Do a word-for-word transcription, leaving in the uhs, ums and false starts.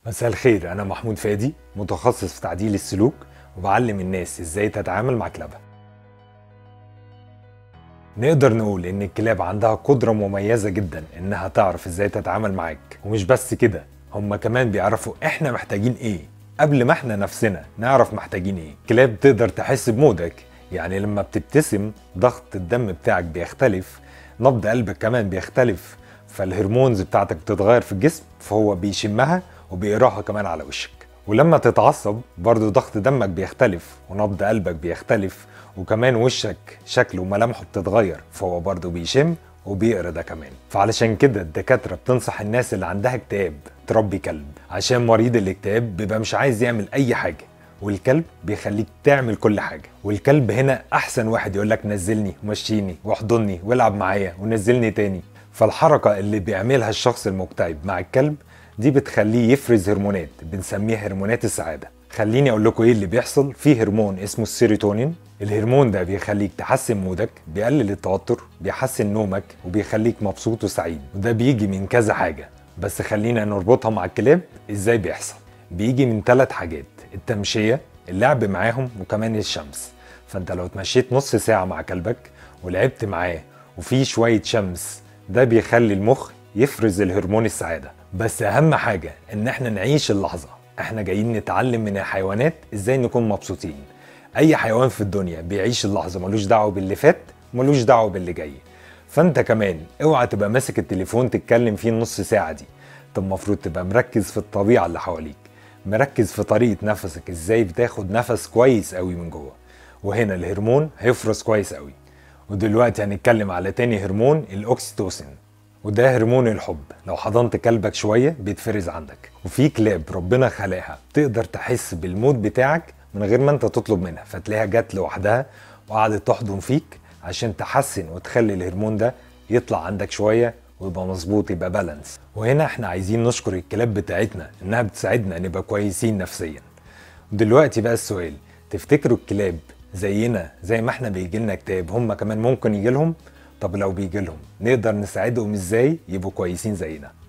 مساء الخير، أنا محمود فادي متخصص في تعديل السلوك وبعلم الناس إزاي تتعامل مع كلابها. نقدر نقول إن الكلاب عندها قدرة مميزة جدا إنها تعرف إزاي تتعامل معاك، ومش بس كده، هما كمان بيعرفوا إحنا محتاجين إيه قبل ما إحنا نفسنا نعرف محتاجين إيه. كلاب تقدر تحس بمودك، يعني لما بتبتسم ضغط الدم بتاعك بيختلف، نبض قلبك كمان بيختلف، فالهرمونز بتاعتك بتتغير في الجسم، فهو بيشمها وبيقراها كمان على وشك. ولما تتعصب برضو ضغط دمك بيختلف ونبض قلبك بيختلف، وكمان وشك شكله وملامحه بتتغير، فهو برضو بيشم وبيقرا ده كمان. فعلشان كده الدكاترة بتنصح الناس اللي عندها اكتئاب تربي كلب، عشان مريض الاكتئاب بيبقى مش عايز يعمل اي حاجة، والكلب بيخليك تعمل كل حاجة. والكلب هنا احسن واحد يقولك نزلني ومشيني واحضني والعب معايا ونزلني تاني. فالحركة اللي بيعملها الشخص المكتئب مع الكلب دي بتخليه يفرز هرمونات بنسميها هرمونات السعادة. خليني اقول لكم ايه اللي بيحصل. في هرمون اسمه السيروتونين، الهرمون ده بيخليك تحسن مودك، بيقلل التوتر، بيحسن نومك، وبيخليك مبسوط وسعيد. وده بيجي من كذا حاجة، بس خلينا نربطها مع الكلاب ازاي بيحصل. بيجي من ثلاث حاجات: التمشية، اللعب معاهم، وكمان الشمس. فانت لو اتمشيت نص ساعة مع كلبك ولعبت معاه وفي شوية شمس، ده بيخلي المخ يفرز الهرمون السعادة. بس اهم حاجة ان احنا نعيش اللحظة. احنا جايين نتعلم من الحيوانات ازاي نكون مبسوطين. اي حيوان في الدنيا بيعيش اللحظة، ملوش دعوة باللي فات، ملوش دعوة باللي جاي. فانت كمان اوعى تبقى ماسك التليفون تتكلم فيه النص ساعة دي. طب المفروض تبقى مركز في الطبيعة اللي حواليك، مركز في طريقة نفسك، ازاي بتاخد نفس كويس قوي من جوه، وهنا الهرمون هيفرز كويس قوي. ودلوقتي هنتكلم على تاني هرمون، الاوكسيتوسين، وده هرمون الحب. لو حضنت كلبك شوية بيتفرز عندك. وفي كلاب ربنا خلقها تقدر تحس بالمود بتاعك من غير ما انت تطلب منها، فتلاقيها جت لوحدها وقعدت تحضن فيك عشان تحسن وتخلي الهرمون ده يطلع عندك شوية ويبقى مظبوط، يبقى بالانس. وهنا احنا عايزين نشكر الكلاب بتاعتنا انها بتساعدنا نبقى كويسين نفسيا. دلوقتي بقى السؤال، تفتكروا الكلاب زينا زي ما احنا بيجيلنا اكتئاب هم كمان ممكن يجيلهم؟ طب لو بيجيلهم نقدر نساعدهم ازاي يبقوا كويسين زينا؟